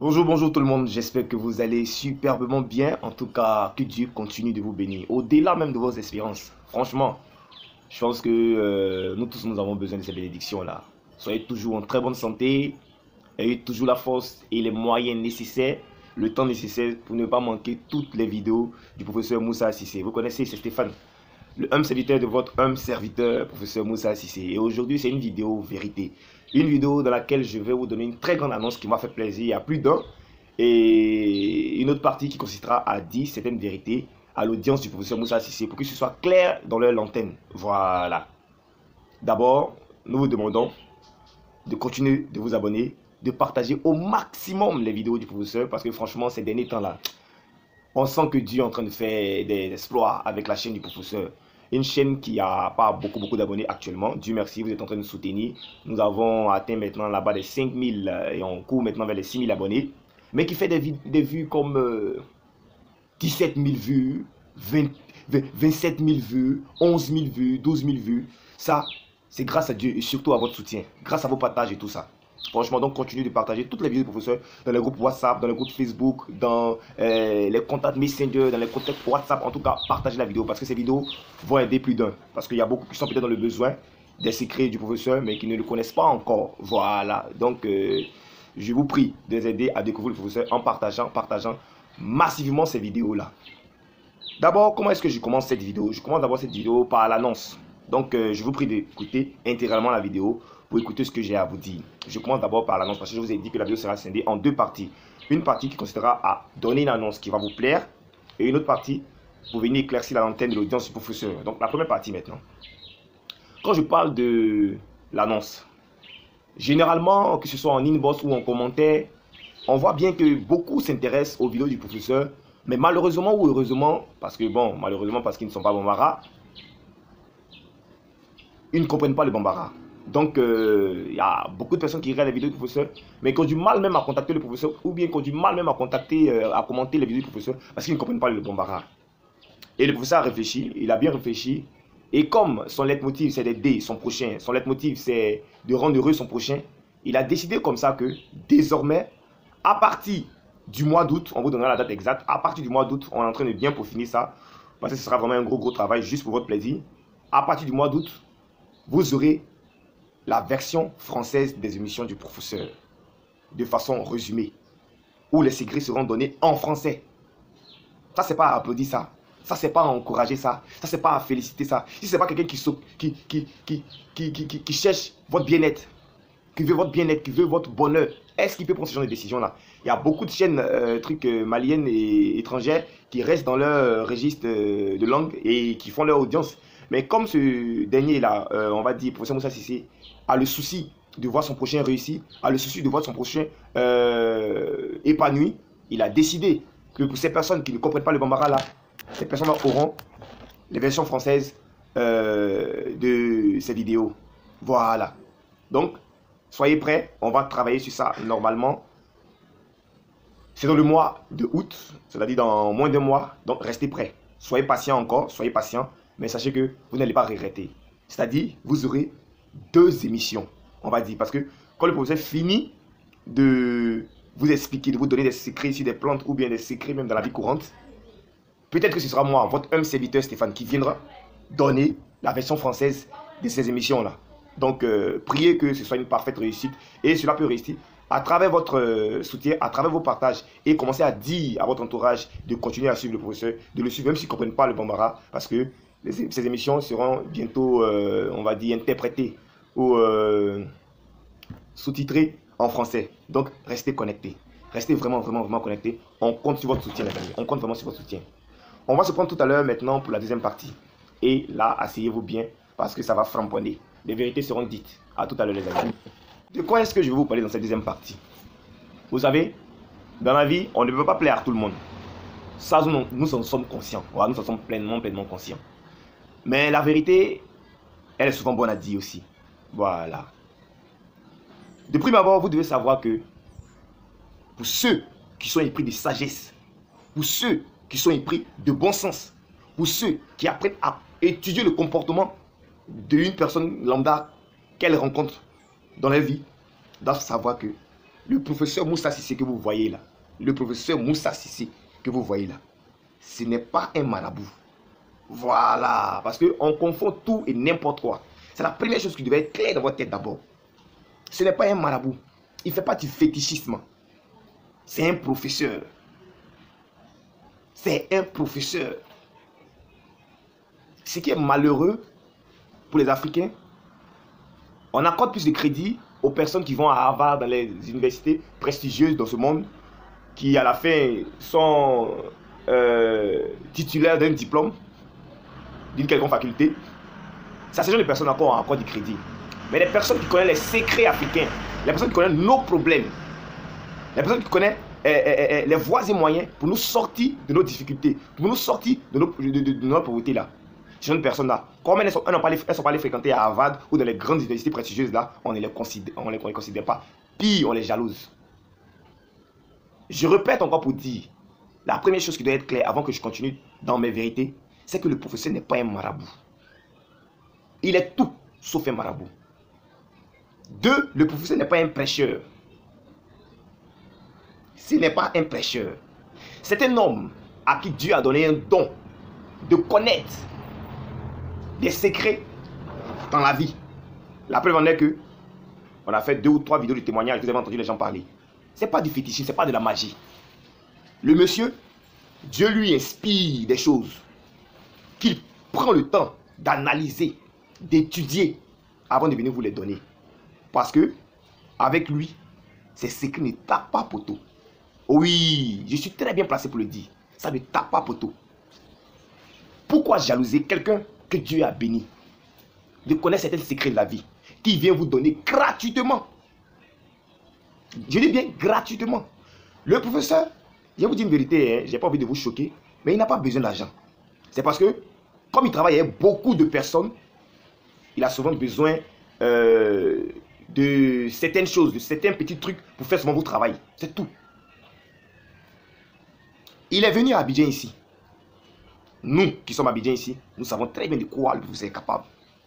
Bonjour, bonjour tout le monde, j'espère que vous allez superbement bien. En tout cas, que Dieu continue de vous bénir, au-delà même de vos espérances. Franchement, je pense que nous tous, nous avons besoin de ces bénédictions-là. Soyez toujours en très bonne santé, ayez toujours la force et les moyens nécessaires, le temps nécessaire pour ne pas manquer toutes les vidéos du professeur Moussa Cissé. Vous connaissez, c'est Stéphane, le humble serviteur de votre humble serviteur, professeur Moussa Cissé. Et aujourd'hui, c'est une vidéo vérité. Une vidéo dans laquelle je vais vous donner une très grande annonce qui m'a fait plaisir il y a plus d'un. Et une autre partie qui consistera à dire certaines vérités à l'audience du professeur Moussa Cissé pour que ce soit clair dans leur lanterne. Voilà. D'abord, nous vous demandons de continuer de vous abonner, de partager au maximum les vidéos du professeur parce que franchement, ces derniers temps-là, on sent que Dieu est en train de faire des exploits avec la chaîne du professeur. Une chaîne qui n'a pas beaucoup d'abonnés actuellement. Dieu merci, vous êtes en train de soutenir. Nous avons atteint maintenant là-bas les 5000 et on court maintenant vers les 6000 abonnés. Mais qui fait des vues comme 17 000 vues, 27 000 vues, 11 000 vues, 12 000 vues. Ça, c'est grâce à Dieu et surtout à votre soutien. Grâce à vos partages et tout ça. Franchement, donc continuez de partager toutes les vidéos du professeur dans les groupes WhatsApp, dans les groupes Facebook, dans les contacts Messenger, dans les contacts WhatsApp. En tout cas, partagez la vidéo parce que ces vidéos vont aider plus d'un. Parce qu'il y a beaucoup qui sont peut-être dans le besoin des secrets du professeur, mais qui ne le connaissent pas encore. Voilà. Donc, je vous prie de les aider à découvrir le professeur en partageant massivement ces vidéos-là. D'abord, comment est-ce que je commence cette vidéo? Je commence d'abord cette vidéo par l'annonce. Donc, je vous prie d'écouter intégralement la vidéo pour écouter ce que j'ai à vous dire. Je commence d'abord par l'annonce parce que je vous ai dit que la vidéo sera scindée en deux parties. Une partie qui consistera à donner une annonce qui va vous plaire et une autre partie pour venir éclaircir la lanterne de l'audience du professeur. Donc, la première partie maintenant. Quand je parle de l'annonce, généralement, que ce soit en inbox ou en commentaire, on voit bien que beaucoup s'intéressent aux vidéos du professeur, mais malheureusement ou heureusement, parce que bon, malheureusement parce qu'ils ne sont pas Bambara, ils ne comprennent pas le Bambara. Donc, il y a beaucoup de personnes qui regardent les vidéos du professeur, mais qui ont du mal même à contacter le professeur, ou bien qui ont du mal même à contacter, à commenter les vidéos du professeur, parce qu'ils ne comprennent pas le Bambara. Et le professeur a réfléchi, il a bien réfléchi, et comme son leitmotiv c'est d'aider son prochain, son leitmotiv c'est de rendre heureux son prochain, il a décidé comme ça que désormais, à partir du mois d'août, on vous donnera la date exacte, à partir du mois d'août, on est en train de bien peaufiner ça, parce que ce sera vraiment un gros travail juste pour votre plaisir. À partir du mois d'août, vous aurez la version française des émissions du professeur, de façon résumée, où les secrets seront donnés en français. Ça, c'est pas à applaudir ça. Ça, c'est pas à encourager ça. Ça, c'est pas à féliciter ça. Si c'est pas quelqu'un qui cherche votre bien-être, qui veut votre bien-être, qui veut votre bonheur, est-ce qu'il peut prendre ce genre de décision-là? Il y a beaucoup de chaînes maliennes et étrangères qui restent dans leur registre de langue et qui font leur audience. Mais comme ce dernier-là, on va dire, professeur Moussa Cissé, a le souci de voir son prochain réussir, a le souci de voir son prochain épanoui, il a décidé que pour ces personnes qui ne comprennent pas le Bambara là, ces personnes auront les versions françaises de ces vidéos. Voilà. Donc, soyez prêts, on va travailler sur ça normalement. C'est dans le mois de août, c'est-à-dire dans moins d'un mois. Donc, restez prêts. Soyez patients encore, soyez patients. Mais sachez que vous n'allez pas regretter. C'est-à-dire, vous aurez 2 émissions, on va dire. Parce que quand le professeur finit de vous expliquer, de vous donner des secrets sur des plantes ou bien des secrets même dans la vie courante, peut-être que ce sera moi, votre humble serviteur Stéphane, qui viendra donner la version française de ces émissions-là. Donc, priez que ce soit une parfaite réussite. Et cela peut réussir à travers votre soutien, à travers vos partages. Et commencez à dire à votre entourage de continuer à suivre le professeur, de le suivre même s'ils ne comprennent pas le Bambara. Parce que ces émissions seront bientôt, on va dire, interprétées ou sous-titrées en français. Donc, restez connectés. Restez vraiment connectés. On compte sur votre soutien, les amis. On compte vraiment sur votre soutien. On va se prendre tout à l'heure maintenant pour la deuxième partie. Et là, asseyez-vous bien parce que ça va framponner. Les vérités seront dites. À tout à l'heure, les amis. De quoi est-ce que je vais vous parler dans cette deuxième partie? Vous savez, dans la vie, on ne peut pas plaire à tout le monde. Ça, nous en sommes conscients. Voilà, nous en sommes pleinement conscients. Mais la vérité, elle est souvent bonne à dire aussi. Voilà. De prime abord, vous devez savoir que pour ceux qui sont épris de sagesse, pour ceux qui sont épris de bon sens, pour ceux qui apprennent à étudier le comportement d'une personne lambda qu'elle rencontre dans leur vie, doivent savoir que Le professeur Moussa Sissé que vous voyez là, le professeur Moussa Sissé que vous voyez là, ce n'est pas un marabout. Voilà, parce qu'on confond tout et n'importe quoi. C'est la première chose qui devait être claire dans votre tête d'abord. Ce n'est pas un marabout. Il ne fait pas du fétichisme. C'est un professeur. C'est un professeur. Ce qui est malheureux pour les Africains, on accorde plus de crédit aux personnes qui vont à Harvard, dans les universités prestigieuses dans ce monde, qui à la fin sont titulaires d'un diplôme, d'une quelconque faculté. Ça, c'est genre de personnes encore on accorde du crédit. Mais les personnes qui connaissent les secrets africains, les personnes qui connaissent nos problèmes, les personnes qui connaissent les voies et moyens pour nous sortir de nos difficultés, pour nous sortir de notre pauvreté là. Ces jeunes personnes-là, comme elles ne sont pas allées fréquenter à Harvard ou dans les grandes universités prestigieuses là, on ne les considère pas. Pire, on les jalouse. Je répète encore pour dire, la première chose qui doit être claire avant que je continue dans mes vérités, c'est que le professeur n'est pas un marabout. Il est tout sauf un marabout. 2, le professeur n'est pas un prêcheur. Ce n'est pas un prêcheur. C'est un homme à qui Dieu a donné un don de connaître des secrets dans la vie. La preuve en est que on a fait 2 ou 3 vidéos de témoignages, vous avez entendu les gens parler. Ce n'est pas du fétichisme, ce n'est pas de la magie. Le monsieur, Dieu lui inspire des choses qu'il prend le temps d'analyser, d'étudier avant de venir vous les donner. Parce que, avec lui, ces secrets ne tapent pas poteau. Oui, je suis très bien placé pour le dire. Ça ne tape pas poteau. Pourquoi jalouser quelqu'un que Dieu a béni de connaître certains secrets de la vie qui vient vous donner gratuitement? Je dis bien gratuitement. Le professeur, je vais vous dire une vérité, je n'ai pas envie de vous choquer, mais il n'a pas besoin d'argent. C'est parce que, comme il travaille avec beaucoup de personnes, il a souvent besoin de certaines choses, de certains petits trucs pour faire souvent votre travail. C'est tout. Il est venu à Abidjan ici. Nous qui sommes à Abidjan ici, nous savons très bien de quoi vous êtes capable.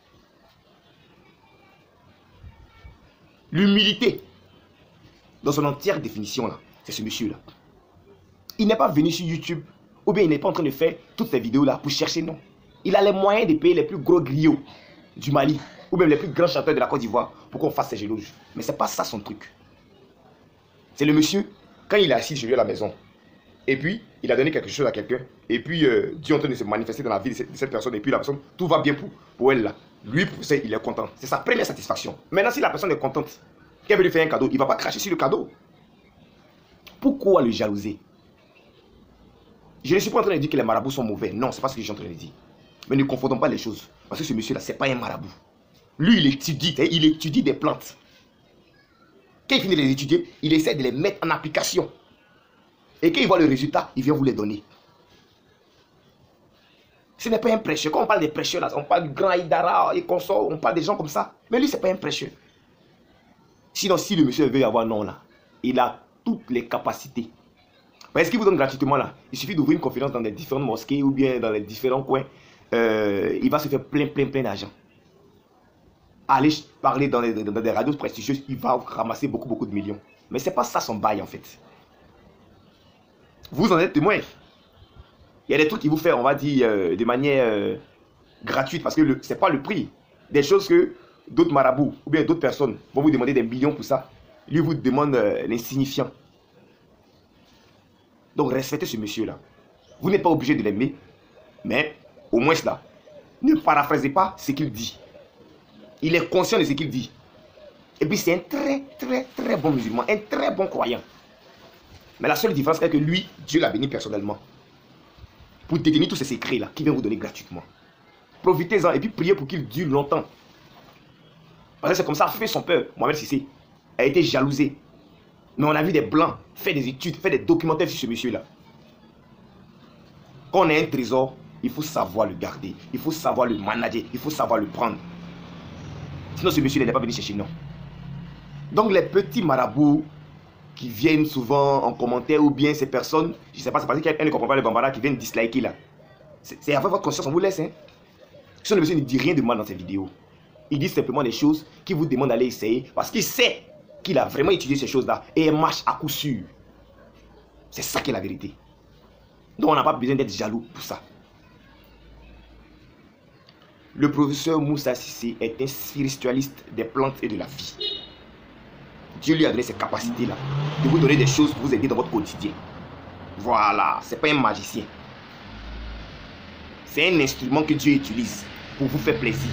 L'humilité, dans son entière définition, là, c'est ce monsieur-là. Il n'est pas venu sur YouTube, ou bien il n'est pas en train de faire toutes ces vidéos-là pour chercher, non. Il a les moyens de payer les plus gros griots du Mali, ou même les plus grands chanteurs de la Côte d'Ivoire, pour qu'on fasse ses éloges. Mais ce n'est pas ça son truc. C'est le monsieur, quand il est assis chez lui à la maison, et puis il a donné quelque chose à quelqu'un, et puis Dieu est en train de se manifester dans la vie de cette personne, et puis la personne, tout va bien pour elle là. Lui, il est content. C'est sa première satisfaction. Maintenant, si la personne est contente, qu'elle veut lui faire un cadeau, il ne va pas cracher sur le cadeau. Pourquoi le jalouser? Je ne suis pas en train de dire que les marabouts sont mauvais. Non, ce n'est pas ce que je suis en train de dire. Mais ne confondons pas les choses. Parce que ce monsieur-là, ce n'est pas un marabout. Lui, il étudie des plantes. Quand il finit de les étudier, il essaie de les mettre en application. Et quand il voit le résultat, il vient vous les donner. Ce n'est pas un prêcheur. Quand on parle des prêcheurs, là, on parle du grand Aïdara et consorts, on parle des gens comme ça. Mais lui, ce n'est pas un prêcheur. Sinon, si le monsieur veut avoir non, là, il a toutes les capacités. Mais est-ce qu'il vous donne gratuitement là? Il suffit d'ouvrir une conférence dans les différentes mosquées ou bien dans les différents coins. Il va se faire plein d'argent. Aller parler dans des radios prestigieuses, il va ramasser beaucoup de millions. Mais ce n'est pas ça son bail en fait. Vous en êtes témoin. Il y a des trucs qu'il vous fait, on va dire, de manière gratuite parce que ce n'est pas le prix. Des choses que d'autres marabouts ou bien d'autres personnes vont vous demander des millions pour ça. Lui vous demande l'insignifiant. Donc respectez ce monsieur-là. Vous n'êtes pas obligé de l'aimer, mais au moins cela. Ne paraphrasez pas ce qu'il dit. Il est conscient de ce qu'il dit. Et puis c'est un très bon musulman, un très bon croyant. Mais la seule différence est que lui, Dieu l'a béni personnellement. Pour détenir tous ces secrets-là qu'il vient vous donner gratuitement. Profitez-en et puis priez pour qu'il dure longtemps. Parce que c'est comme ça, fait son peur. Mohamed Sissé a été jalousé. Mais on a vu des blancs faire des études, faire des documentaires sur ce monsieur-là. Quand on a un trésor, il faut savoir le garder. Il faut savoir le manager. Il faut savoir le prendre. Sinon, ce monsieur n'est pas venu chercher, non. Donc, les petits marabouts qui viennent souvent en commentaire ou bien ces personnes, je ne sais pas, c'est parce qu'elles ne comprennent pas le bambara qui viennent disliker là. C'est avec votre conscience, on vous laisse. Hein. Ce monsieur ne dit rien de mal dans ses vidéos. Il dit simplement des choses qui vous demandent d'aller essayer parce qu'il sait qu'il a vraiment étudié ces choses-là et elle marche à coup sûr. C'est ça qui est la vérité. Donc on n'a pas besoin d'être jaloux pour ça. Le professeur Moussa Cissé est un spiritualiste des plantes et de la vie. Dieu lui a donné ces capacités-là de vous donner des choses pour vous aider dans votre quotidien. Voilà, c'est pas un magicien. C'est un instrument que Dieu utilise pour vous faire plaisir.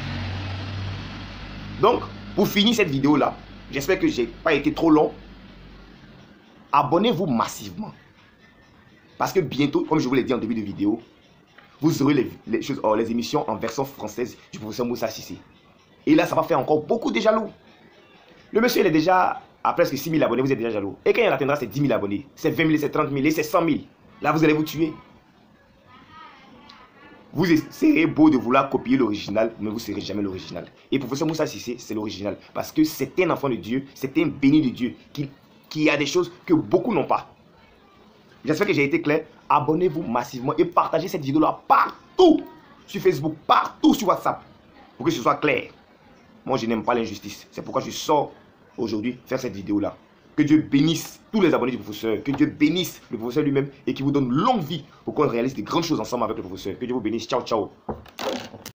Donc, pour finir cette vidéo-là, j'espère que je n'ai pas été trop long. Abonnez-vous massivement. Parce que bientôt, comme je vous l'ai dit en début de vidéo, vous aurez les émissions en version française du professeur Moussa Cissé. Et là, ça va faire encore beaucoup de jaloux. Le monsieur, il est déjà à presque 6 000 abonnés, vous êtes déjà jaloux. Et quand il atteindra ses 10 000 abonnés, c'est 20 000, c'est 30 000 et c'est 100 000. Là, vous allez vous tuer. Vous serez beau de vouloir copier l'original, mais vous ne serez jamais l'original. Et professeur Moussa Cissé, c'est l'original. Parce que c'est un enfant de Dieu, c'est un béni de Dieu qui a des choses que beaucoup n'ont pas. J'espère que j'ai été clair. Abonnez-vous massivement et partagez cette vidéo-là partout sur Facebook, partout sur WhatsApp, pour que ce soit clair. Moi, je n'aime pas l'injustice. C'est pourquoi je sors aujourd'hui faire cette vidéo-là. Que Dieu bénisse tous les abonnés du professeur. Que Dieu bénisse le professeur lui-même et qu'il vous donne longue vie pour qu'on réalise de grandes choses ensemble avec le professeur. Que Dieu vous bénisse. Ciao, ciao.